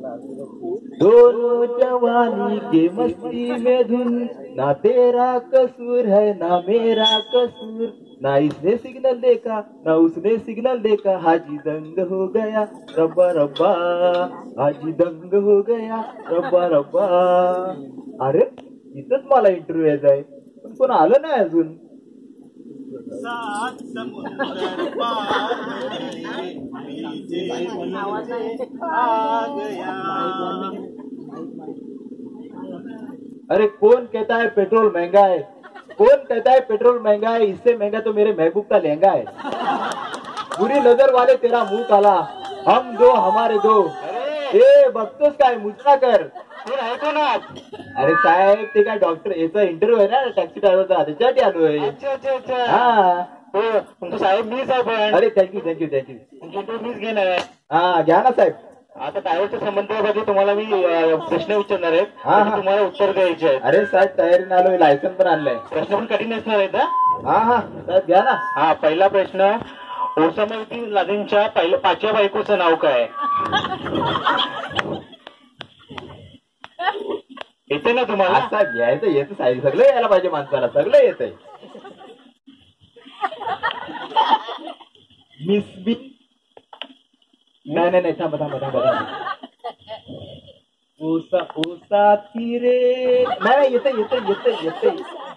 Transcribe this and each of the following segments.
दोनों जवानी के मस्ती में धुन, ना तेरा कसूर है ना मेरा कसूर, ना इसने सिग्नल देखा ना उसने सिग्नल देखा, हाजी दंग हो गया रब्बा रब्बा, हाजी दंग हो गया रब्बा रब्बा. अरे इथंच मला इंटरव्ह्यू यायचा आहे पण कोण आलं नाही अजून. सात समुंदर पार आ गया. अरे कौन कहता है पेट्रोल महंगा है, कौन कहता है पेट्रोल महंगा है, इससे महंगा तो मेरे महबूब का लहंगा है. बुरी नजर वाले तेरा मुंह काला, हम दो हमारे दो. ए बघतोस काय मुजरा कर. कोण आहे कोण आहात? अरे साहेब ते काय डॉक्टर याचा इंटरव्ह्यू आहे ना टॅक्सी ड्रायव्हरचा, त्याच्यासाठी आलोय. अच्छा अच्छा अच्छा. हा हो तुमचं साहेब मीच आहे पण. अरे थँक्यू थँक्यू थँक्यू. तुमची इंटरव्ह्यू मीच घेणार आहे. हा घ्या ना साहेब. आता ड्रायव्हरच्या संबंधामध्ये तुम्हाला मी प्रश्न विचारणार आहे. हा, हा. तुम्हाला उत्तर द्यायचे आहे. अरे साहेब तयारीने आलोय, लायसन पण आणलंय. प्रश्न पण कठीण असणार आहेत. हा हा साहेब घ्या ना. हा पहिला प्रश्न, ओसामा लादेनच्या पाचव्या बायकोचं नाव काय? येते ना तुम्हाला? आता घ्यायचं येतं साहेब, सगळं यायला पाहिजे माणसाला, सगळं येतंय. Miss B. नाही नाही नाही थांबा थांबा थांबा थांबा. ओसा ओसा थिरे. नाही येतंय येतंय येतंय येतंय.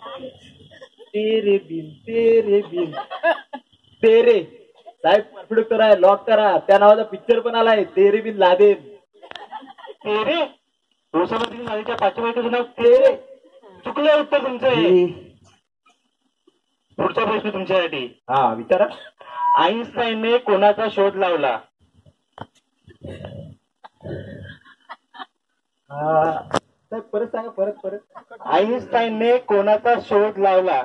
तेरे बिन तेरे. साहेब परफेक्ट करा, लॉक करा. त्या नावाचा पिक्चर पण आलाय, तेरे बिन लादेन. तेरे ओसामा बिन लादेनच्या पाचव्या बायकोचं नाव तेरे. चुकलं उत्तर तुमचं हे. पुढचा प्रश्न तुमच्यासाठी. हा विचारा. आईन्स्टाईनने कोणाचा शोध लावला? साहेब परत सांगा, परत परत. आईन्स्टाईनने कोणाचा शोध लावला?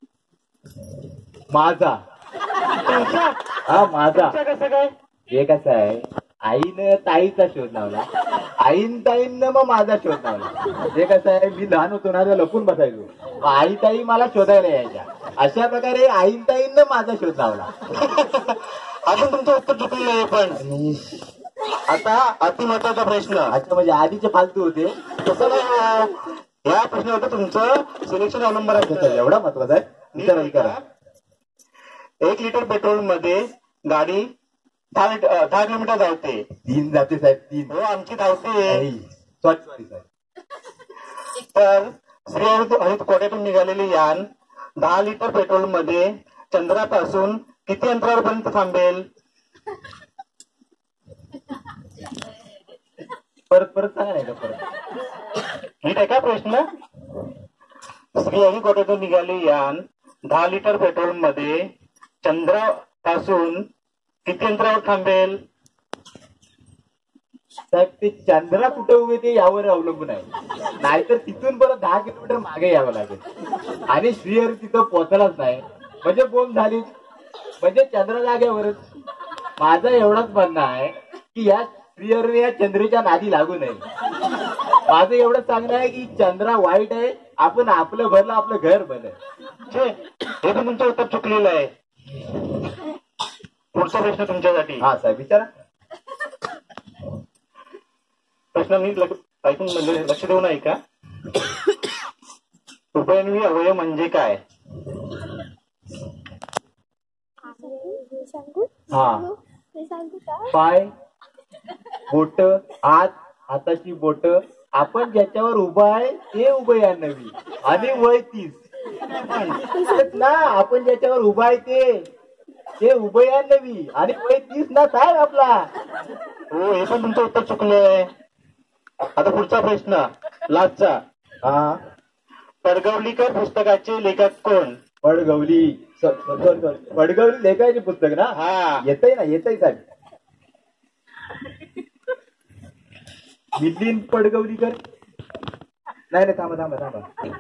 माझा. तुमचा? हा माझा. तुमचा कसं काय? हे कसं आहे, आईनं ताईचा शोध लावला, आईन ताईनं मग माझा शोध लावला. हे कसं आहे, मी लहान होतो ना लपून बसायचो, आई ताई मला शोधायला यायच्या. अशा प्रकारे आईन ताईनं माझा शोध लावला. अजून तुमचं उत्तर चुकलेलं आहे. पण आता अतिमहत्वाचा प्रश्न. अच्छा म्हणजे आधीचे फालतू होते तसं नाही. या प्रश्नावर तुमचं सिलेक्शन नंबर आहे. एवढा महत्वाचा आहे. विचारा विचारा. 1 लिटर पेट्रोल मध्ये गाडी 10 किलोमीटर धावते. 3 जाते साहेब, 3. हो आमची धावते. सॉरी सॉरी साहेब. तर श्रीहरित कोट्यातून निघालेले यान 10 लिटर पेट्रोल मध्ये चंद्रापासून किती अंतरावरपर्यंत थांबेल? परत परत सांगा नाही का परत. नीट आहे का प्रश्न? श्रीहरिकोट्यातून निघाले यान 10 लिटर पेट्रोल मध्ये चंद्रापासून किती अंतरावर थांबेल? साहेब ते चंद्रा कुठे उभे ते यावर अवलंबून आहे. नाहीतर तिथून परत 10 किलोमीटर मागे यावं लागेल आणि श्रीहरी तिथं पोहोचलाच नाही म्हणजे बोंब झाली, म्हणजे चंद्र जाग्यावरच. माझं एवढंच म्हणणं आहे की या श्रीहरी या चंद्राच्या नादी लागू नये. माझं एवढंच सांगणं आहे की चंद्रा वाईट आहे, आपण आपलं भरलं आपलं घर भरलं. हे पण तुमचं उत्तर चुकलेलं आहे. पुढचा प्रश्न तुमच्यासाठी. हा साहेब विचारा. प्रश्न मी ऐकून लक्ष देऊन ऐका. उभयन्वी अवयव म्हणजे काय? हा पाय, बोट, हात, हाताची बोट. आपण ज्याच्यावर उभा आहे ते उभयन्वी आणि वय 30 ना. आपण ज्याच्यावर उभा आहे ते उभयन्वी आणि वय 30 ना साहेब आपला. हो हे पण तुमचं उत्तर चुकलंय. आता पुढचा प्रश्न लास्टचा. हा पडगवलीकर पुस्तकाचे लेखक कोण? पडगवली पडगवली लेखायचे पुस्तक ना. हा येतय ना, येतय साहेब. मिलिंद पडगवलीकर. नाही नाही थांबा थांबा थांबा.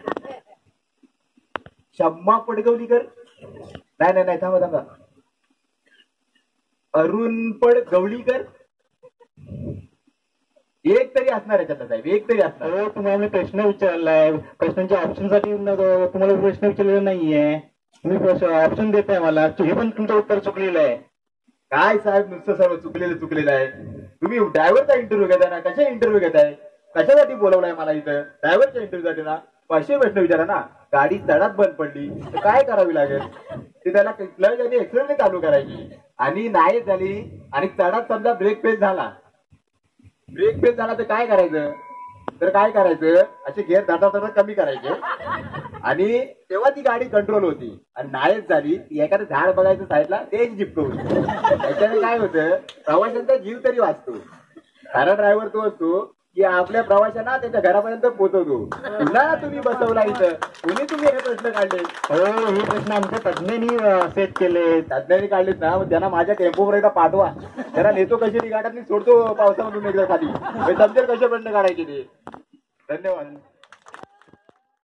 शम्मा पडगवलीकर. नाही नाही नाही थांबा थांबा. अरुण पडगवलीकर. एक तरी असणार याच्यात साहेब, एक तरी असणार. हो तुम्हाला मी प्रश्न विचारलाय. प्रश्नांच्या ऑप्शनसाठी तुम्हाला प्रश्न विचारलेला नाहीये. तुम्ही ऑप्शन देताय मला. हे पण तुमचं उत्तर चुकलेलं आहे. काय साहेब नुसतं सर्व चुकलेलं आहे. तुम्ही ड्रायव्हरचा इंटरव्ह्यू घेताय ना, कशा इंटरव्ह्यू घेताय, कशासाठी बोलवलाय मला इथं? ड्रायव्हरच्या इंटरव्ह्यूसाठी ना. असे प्रश्न विचारा ना. गाडी तडात बंद पडली तर काय करावी लागेल? ते त्याला क्लच आणि एक्सलेटर चालू करायची, आणि नाही झाली आणि तडात समजा ब्रेक फेल झाला, तर काय करायचं? असे गेअर धडा कमी करायचे, आणि तेव्हा ती गाडी कंट्रोल होती. आणि नाहीच झाली, एखादं झाड बघायचं साईडला, तेच जिपकवून. त्याच्याने काय होतं, प्रवाशांचा जीव तरी वाचतो. खरा ड्रायव्हर तो असतो की आपल्या प्रवाशांना त्याच्या घरापर्यंत पोहोचवतो. पुन्हा तुम्ही बसवला इथं, तुम्ही हे प्रश्न काढले. हो, हे प्रश्न आमच्या तज्ञांनी सेट केले. तज्ञांनी काढलेत ना, मग त्यांना माझ्या टेम्पोवर एकदा पाठवा. त्याला नेतो कशी गाड्यात सोडतो पावसामधून एकदा खाली, समजेल कसे प्रश्न काढायचे ते. धन्यवाद.